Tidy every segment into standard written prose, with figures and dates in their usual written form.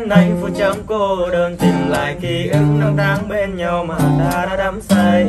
bên anh phút chấm cô đơn, tìm lại ký ức năm tháng bên nhau mà ta đã đắm say.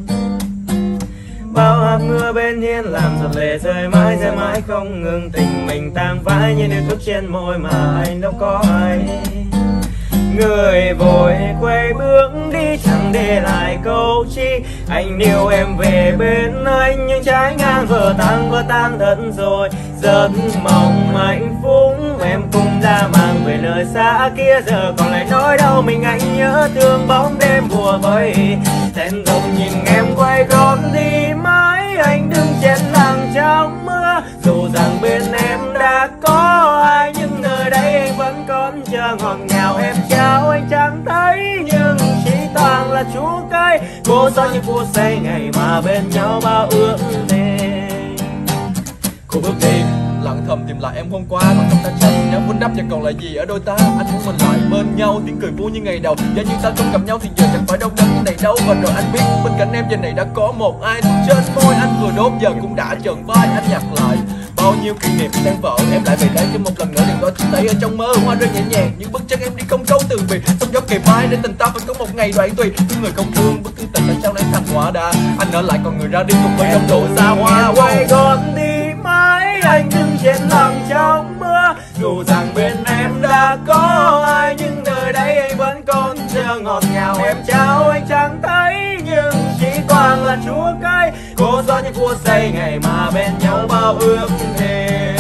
Bao hạt mưa bên hiên làm giọt lệ rơi mãi không ngừng. Tình mình tang vãi như điều thuốc trên môi mà anh đâu có hay. Người vội quay bước đi chẳng để lại câu chi. Anh yêu em về bên anh nhưng trái ngang vỡ tan thật rồi. Giấc mộng hạnh phúc em cũng đã mang về nơi xa kia, giờ còn lại nỗi đau mình anh nhớ thương bóng đêm bùa vây. Thẹn thùng nhìn em quay gót đi mãi, anh đứng trên làng trong mưa. Dù rằng bên em đã có ai nhưng nơi đây anh vẫn còn chờ ngọt ngào em trao anh chẳng thấy, nhưng chỉ toàn là chúa cây cô gió như phút giây ngày mà bên nhau bao ước thề. Cô bước đi lặng thầm tìm lại em hôm qua mà không ta trách nhớ vun đắp và còn lại gì ở đôi ta. Anh muốn mình lại bên nhau tiếng cười vui như ngày đầu, và nhưng ta không gặp nhau thì giờ chẳng phải đau đớn như này đâu. Và rồi anh biết bên cạnh em giờ này đã có một ai trên môi anh vừa đốt giờ cũng đã trần vai. Anh nhặt lại bao nhiêu kỷ niệm đang vỡ em lại về đây cho một lần nữa đừng có chia tay ở trong mơ. Hoa rơi nhẹ nhàng những bước chân em đi không câu từ biệt, sóng gió kề vai để tình ta phải có một ngày đoạn tùy. Thương người không thương bức thương tình tại sao nấy thành hóa đá. Anh ở lại còn người ra đi cùng với trong độ xa hoa. Quay gót đi mãi anh đứng trên làng trong mưa. Dù rằng bên em đã có ai nhưng nơi đây anh vẫn còn chờ ngọt ngào em trao anh chẳng thấy, nhưng chỉ toàn là chúa cây cô gió như phút giây ngày mà bên nhau bao ước thề.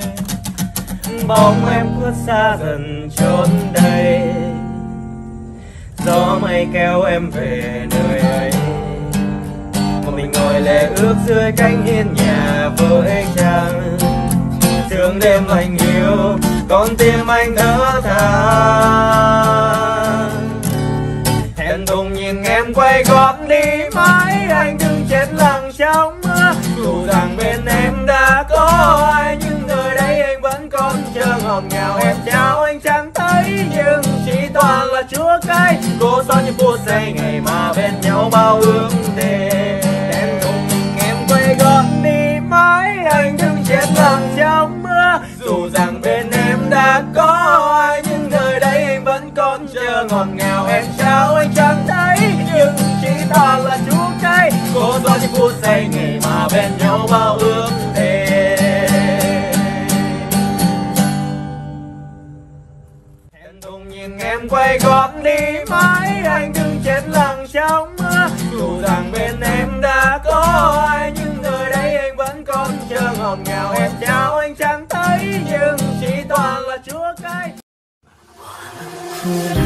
Bóng em khuất xa dần chốn đây, gió mây kéo em về nơi ấy. Một mình ngồi lệ ước dưới cánh hiên nhà với trăng. Sương đêm lạnh hiu con tim anh thở than. Hẹn thùng nhìn em quay gót đi mãi, anh đứng trên làng trong mưa. Dù rằng bên em đã có ai nhưng nơi đây anh vẫn còn chờ ngọt ngào em trao anh chẳng thấy, nhưng chỉ toàn là chúa cây cô gió như phút giây ngày mà bên nhau bao ước thề. Hẹn thùng nhìn em quay gót đi mãi, anh đứng trên làng trong mưa. Dù rằng bên em đã có ai nhưng nơi đây anh vẫn còn chờ ngọt ngào em trao anh chẳng thấy, nhưng chỉ toàn là chúa cây cô gió như phút giây ngày mà bên nhau bao ước thề. Hẹn thùng nhìn em quay gót đi mãi, anh đứng trên làng trong mưa. Dù rằng bên em đã có ai nhưng nơi đây anh vẫn còn chờ ngọt ngào em trao anh chẳng thấy, nhưng chỉ toàn là chúa cây.